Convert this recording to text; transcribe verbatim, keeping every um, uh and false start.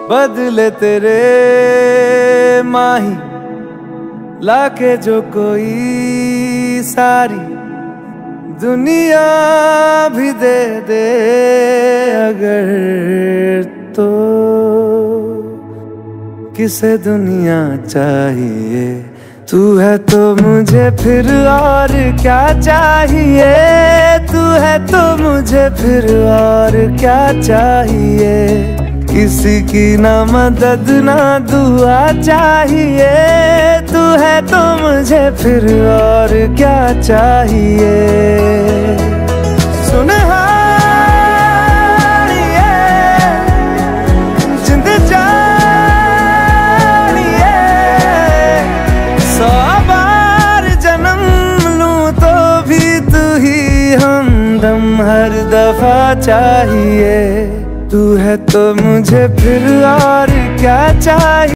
बदले तेरे माही लाके जो कोई सारी दुनिया भी दे दे अगर तो किसे दुनिया चाहिए। तू है तो मुझे फिर और क्या चाहिए, तू है तो मुझे फिर और क्या चाहिए। किसी की ना मदद ना दुआ चाहिए, तू है तो मुझे फिर और क्या चाहिए। सुन हमदम हर दफा चाहिए, तू है तो मुझे फिर और क्या चाहिए।